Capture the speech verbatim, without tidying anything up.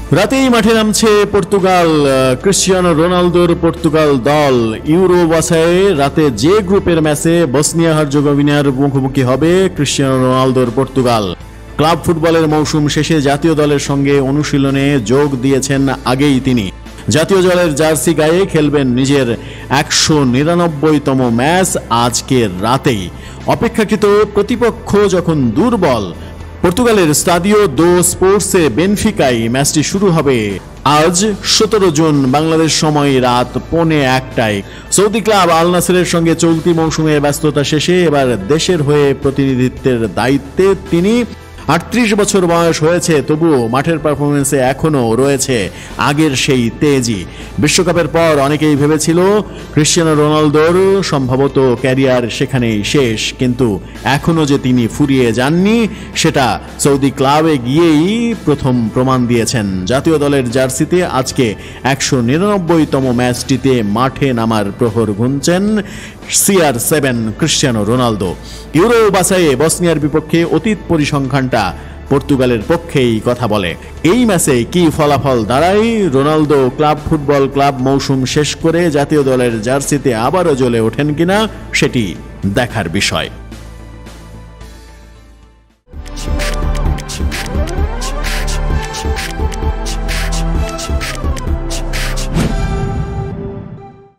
রাতেই মাঠে নামছে পর্তুগাল। ক্রিশ্চিয়ানো রোনালদোর পর্তুগাল দল ইউরো বাছাইয়ে রাতে যে গ্রুপের ম্যাচে বসনিয়া হার্জেগোভিনার মুখোমুখি হবে ক্রিশ্চিয়ানো রোনালদোর পর্তুগাল। ক্লাব ফুটবলের মৌসুম শেষে জাতীয় দলের সঙ্গে অনুশীলনে যোগ দিয়েছেন আগেই তিনি। জাতীয় দলের জার্সি গায়ে খেলবেন নিজের একশো নিরানব্বইতম ম্যাচ আজকের রাতেই। অপেক্ষাকৃত প্রতিপক্ষ যখন দুর্বল, পর্তুগালের স্তাদিও দো স্পোর্টসে বেনফিকায় ম্যাচটি শুরু হবে আজ সতেরো জুন বাংলাদেশ সময় রাত পৌনে একটায়। সৌদি ক্লাব আল নাসেরের সঙ্গে চলতি মৌসুমে ব্যস্ততা শেষে এবার দেশের হয়ে প্রতিনিধিত্বের দায়িত্বে তিনি। আটত্রিশ বছর বয়স হয়েছে, তবুও মাঠের পারফরমেন্সে এখনও রয়েছে আগের সেই তেজি। বিশ্বকাপের পর অনেকেই ভেবেছিল ক্রিশ্চিয়ানো রোনালদোর সম্ভবত ক্যারিয়ার সেখানেই শেষ, কিন্তু এখনও যে তিনি ফুরিয়ে যাননি সেটা সৌদি ক্লাবে গিয়েই প্রথম প্রমাণ দিয়েছেন। জাতীয় দলের জার্সিতে আজকে একশো নিরানব্বইতম ম্যাচটিতে মাঠে নামার প্রহর গুনছেন C R seven Cristiano Ronaldo. Euro বাছাইয়ে বসনিয়ার বিপক্ষে অতীত পরিসংখ্যানটা পর্তুগালের পক্ষেই কথা বলে। এই ম্যাচে কি ফলাফল দাঁড়ায়, রোনালদো ক্লাব ফুটবল ক্লাব মৌসুম শেষ করে জাতীয় দলের জার্সিতে আবারও জ্বলে ওঠেন কিনা, সেটি দেখার বিষয়।